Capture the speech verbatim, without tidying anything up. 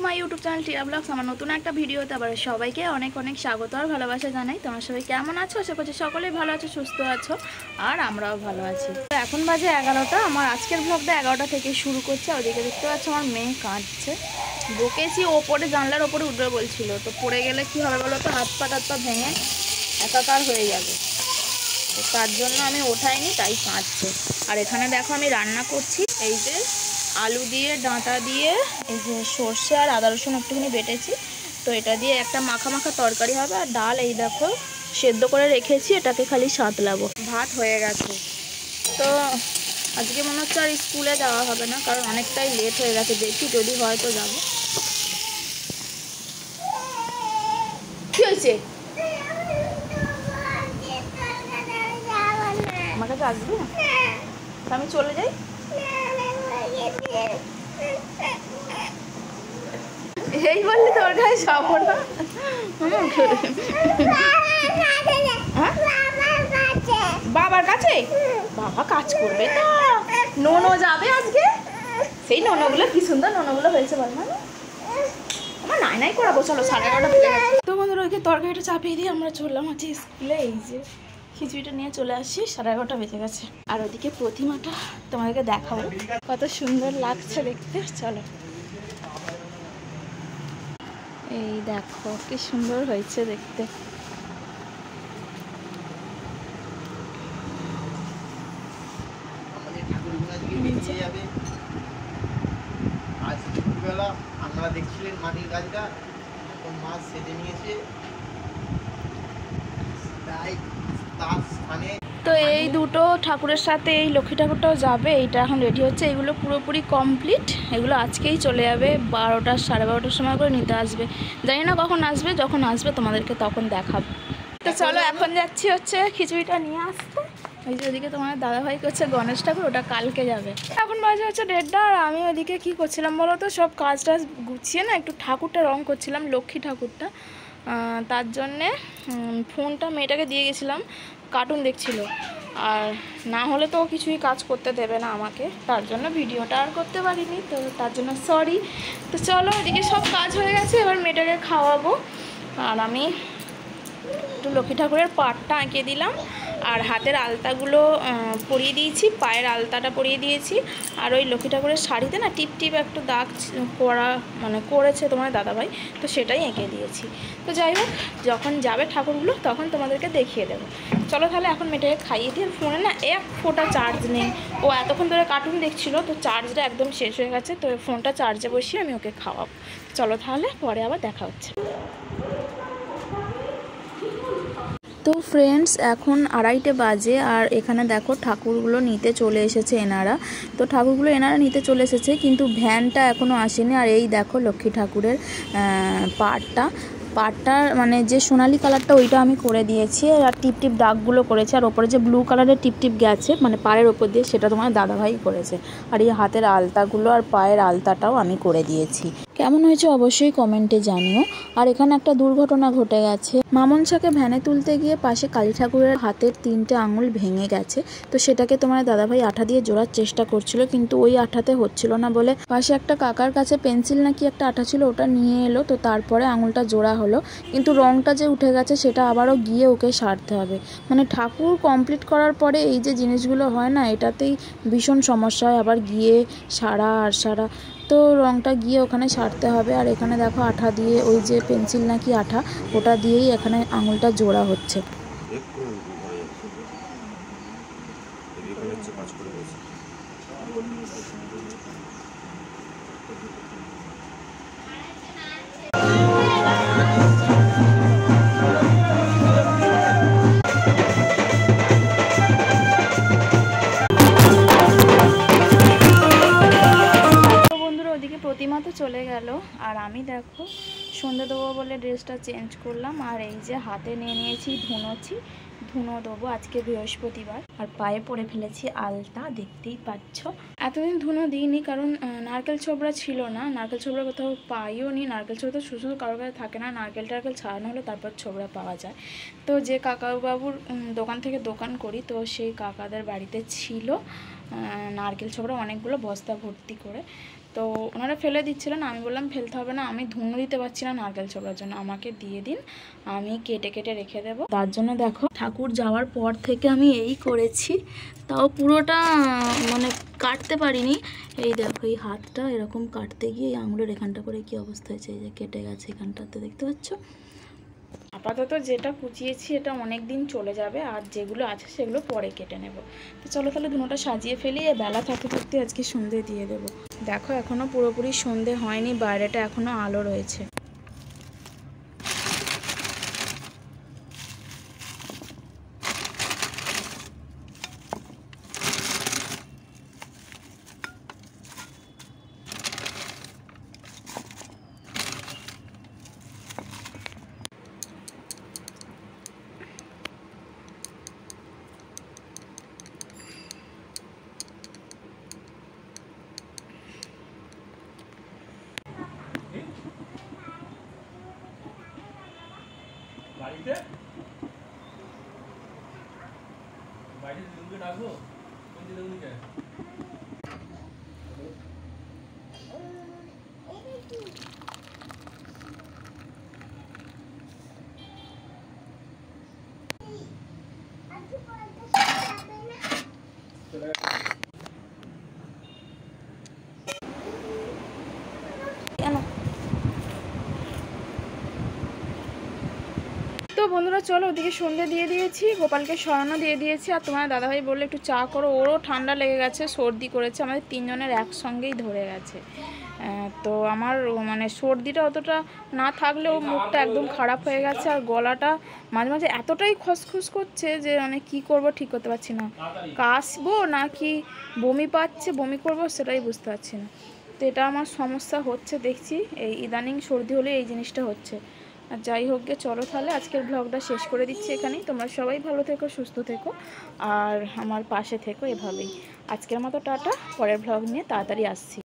মাই YouTube channel Tia vlogs. আমার নতুন একটা ভিডিওতে আবার সবাইকে অনেক অনেক স্বাগত আর ভালোবাসা জানাই। তোমরা সবাই কেমন আছো? আশা করছি সকলেই ভালো আছো, সুস্থ আছো, আর আমরাও ভালো আছি। এখন বাজে এগারোটা। আমার আজকের ব্লগটা এগারোটা থেকে শুরু করছে। ওদিকে দেখতে পাচ্ছ আমার মেয়ে কাঁদছে। বকেছি, ওপরে জানলার ওপরে উঠবে বলছিল, তো পড়ে গেলে কি হবে বলো তো, হাত পা টাত পা ভেঙে একাকার হয়ে যাবে। তো তার জন্য আমি ওঠাইনি, তাই কাঁদছে। আর এখানে দেখো আমি রান্না করছি, এই যে আলু দিয়ে ডাঁটা দিয়ে এই যে সর্ষে আর আদা রসুন একটুখানি বেটেছি, তো এটা দিয়ে একটা মাখা মাখা তরকারি হবে। আর ডাল এই দেখো সেদ্ধ করে রেখেছি, এটাকে খালি সাঁতলাবো। ভাত হয়ে গেছে। তো আজকে মনে হচ্ছে আর স্কুলে যাওয়া হবে না, কারণ অনেকটাই লেট হয়ে গেছে। দেখি যদি হয় তো যাবো। কি হয়েছে? আমার কাছে আসবি না? আমি চলে যাই। এই বললি তোর কাছে যাবো না? বাবার কাছে? বাবা কাজ করবে তো। নোনো যাবে আজকে। সেই নোনোগুলো কি সুন্দর নোনোগুলো হয়েছে বল। মানে আমার নাই নাই করাবো। চলো, সাড়ে এগারোটা বেজে গেছে। তো বন্ধুরা ওইকে তরকারিটা চাপিয়ে দিয়ে আমরা চললাম আজকে স্কুলে। এই যে খিচুড়িটা নিয়ে চলে আসছি, সাড়ে এগারোটা বেজে গেছে। আর ওদিকে প্রতিমাটা তোমাদেরকে দেখাবো, কত সুন্দর লাগছে দেখতে। চলো, এই দেখো কি সুন্দর হয়েছে দেখতে। আমরা দেখছিলেন মাটির গাছটা এখন মাছ সেজে নিয়েছে, তাই তার স্থানে তো এই দুটো ঠাকুরের সাথে এই লক্ষ্মী ঠাকুরটাও যাবে। এইটা এখন রেডি হচ্ছে। এগুলো পুরোপুরি কমপ্লিট। এগুলো আজকেই চলে যাবে, বারোটা সাড়ে বারোটার সময় করে নিতে আসবে। জানি না কখন আসবে, যখন আসবে তোমাদেরকে তখন দেখাবো। তো চলো এখন যাচ্ছি হচ্ছে খিচুড়িটা নিয়ে আসতে। ওই যে ওদিকে তোমার দাদাভাই করছে গণেশ ঠাকুর, ওটা কালকে যাবে। এখন বাজে হচ্ছে দেড়টা। আর আমি ওদিকে কী করছিলাম বলো তো, সব কাজ টাজ গুছিয়ে না একটু ঠাকুরটা রং করছিলাম, লক্ষ্মী ঠাকুরটা। তার জন্যে ফোনটা মেয়েটাকে দিয়ে গেছিলাম, কার্টুন দেখছিল। আর না হলে তো কিছুই কাজ করতে দেবে না আমাকে, তার জন্য ভিডিওটা আর করতে পারিনি, তো তার জন্য সরি। তো চলো, ওদিকে সব কাজ হয়ে গেছে, এবার মেয়েটাকে খাওয়াবো। আর আমি একটু লক্ষ্মী ঠাকুরের পাটটা আঁকিয়ে দিলাম, আর হাতের আলতাগুলো পরিয়ে দিয়েছি, পায়ের আলতাটা পরিয়ে দিয়েছি। আর ওই লক্ষ্মী ঠাকুরের শাড়িতে না টিপ টিপ একটু দাগ করা মানে করেছে তোমার দাদাভাই, তো সেটাই এঁকে দিয়েছি। তো যাই হোক, যখন যাবে ঠাকুরগুলো তখন তোমাদেরকে দেখিয়ে দেবো। চলো তাহলে এখন মেয়েটাকে খাইয়ে দিয়ে। ফোনে না এক ফোঁটা চার্জ নেই, ও এতক্ষণ ধরে কার্টুন দেখছিলো, তো চার্জটা একদম শেষ হয়ে গেছে। তো ফোনটা চার্জে বসিয়ে আমি ওকে খাওয়াবো। চলো তাহলে পরে আবার দেখা হচ্ছে। তো ফ্রেন্ডস, এখন আড়াইটে বাজে। আর এখানে দেখো ঠাকুরগুলো নিতে চলে এসেছে এনারা। তো ঠাকুরগুলো এনারা নিতে চলে এসেছে, কিন্তু ভ্যানটা এখনও আসেনি। আর এই দেখো লক্ষ্মী ঠাকুরের পাটটা পাটটার মানে যে সোনালি কালারটা ওইটা আমি করে দিয়েছি, আর টিপ টিপ দাগগুলো করেছে। আর ওপরে যে ব্লু কালারের টিপ টিপ গেছে মানে পায়ের ওপর দিয়ে, সেটা তোমার দাদাভাই করেছে। আর এই হাতের আলতাগুলো আর পায়ের আলতাটাও আমি করে দিয়েছি। কেমন হয়েছে অবশ্যই কমেন্টে জানিও। আর এখানে একটা দুর্ঘটনা ঘটে গেছে। মামনসাকে ভ্যানে তুলতে গিয়ে পাশে কালী ঠাকুরের হাতের তিনটে আঙুল ভেঙে গেছে। তো সেটাকে তোমার দাদাভাই আঠা দিয়ে জোড়ার চেষ্টা করছিল, কিন্তু ওই আঠাতে হচ্ছিল না বলে পাশে একটা কাকার কাছে পেন্সিল নাকি একটা আঠা ছিল, ওটা নিয়ে এলো। তো তারপরে আঙুলটা জোড়া হলো, কিন্তু রংটা যে উঠে গেছে সেটা আবারও গিয়ে ওকে সারতে হবে। মানে ঠাকুর কমপ্লিট করার পরে এই যে জিনিসগুলো হয় না, এটাতেই ভীষণ সমস্যা হয়। আবার গিয়ে সারা আর সারা, তো রংটা গিয়ে ওখানে সারতে হবে। আর এখানে দেখো আঠা দিয়ে, ওই যে পেন্সিল নাকি আঠা, ওটা দিয়েই এখানে আঙুলটা জোড়া হচ্ছে। প্রতিমা তো চলে গেল, আর আমি দেখো সন্ধ্যে দেবো বলে ড্রেসটা চেঞ্জ করলাম। আর এই যে হাতে নিয়ে নিয়েছি ধুনোছি, ধুনো দেবো আজকে বৃহস্পতিবার। আর পায়ে পরে ফেলেছি আলতা, দেখতেই পাচ্ছ। এতদিন ধুনো দিইনি, কারণ নারকেল ছোবড়া ছিল না। নারকেল ছোবড়া কোথাও পাইও নি। নারকেল ছোবড়া তো শুধু কারোর কাছে থাকে না, নারকেল টারকেল ছাড়ানো হলে তারপর ছোবড়া পাওয়া যায়। তো যে কাকাবাবুর দোকান থেকে দোকান করি, তো সেই কাকাদের বাড়িতে ছিল নারকেল ছোবড়া অনেকগুলো বস্তা ভর্তি করে। তো ওনারা ফেলে দিচ্ছিলেন, আমি বললাম ফেলতে হবে না, আমি ধুনো দিতে পারছি না নারকেল ছোবড়ার জন্য, আমাকে দিয়ে দিন, আমি কেটে কেটে রেখে দেবো। তার জন্য দেখো ঠাকুর যাওয়ার পর থেকে আমি এই করেছি, তাও পুরোটা মানে কাটতে পারিনি। এই দেখো এই হাতটা এরকম কাটতে গিয়ে এই আঙুলের এখানটা করে কি অবস্থা হয়েছে, এই যে কেটে গেছে এখানটাতে, দেখতে পাচ্ছ। আপাতত যেটা কুচিয়েছি এটা অনেক দিন চলে যাবে, আর যেগুলো আছে সেগুলো পরে কেটে নেব। তো চলো তাহলে ধুনোটা সাজিয়ে ফেলি, বেলা থাকতে থাকতে আজকে সন্ধে দিয়ে দেবো। দেখো এখনও পুরোপুরি সন্ধে হয়নি, বাইরেটা এখনও আলো রয়েছে। বাড়িতে বাইরে দিদিকে ডাকবো, কোন দিদিকে? তো বন্ধুরা চলো, ওদিকে সন্ধে দিয়ে দিয়েছি, গোপালকে শয়নও দিয়ে দিয়েছি, আর তোমার দাদাভাই বললে একটু চা করো, ওরও ঠান্ডা লেগে গেছে, সর্দি করেছে, আমাদের তিনজনের একসঙ্গেই ধরে গেছে। তো আমার মানে সর্দিটা অতটা না থাকলেও মুখটা একদম খারাপ হয়ে গেছে, আর গলাটা মাঝে মাঝে এতটাই খসখস করছে যে মানে কি করব ঠিক করতে পারছি না, কাশবো না কি বমি পাচ্ছে, বমি করব সেটাই বুঝতে পারছি না। তো এটা আমার সমস্যা হচ্ছে দেখছি, এই ইদানিং সর্দি হলে এই জিনিসটা হচ্ছে। আর যাই হোক গে, চলো তাহলে আজকের ব্লগটা শেষ করে দিচ্ছি এখানেই। তোমরা সবাই ভালো থেকো, সুস্থ থেকো, আর আমার পাশে থেকো এভাবেই। আজকের মতো টাটা, পরের ব্লগ নিয়ে তাড়াতাড়ি আসছি।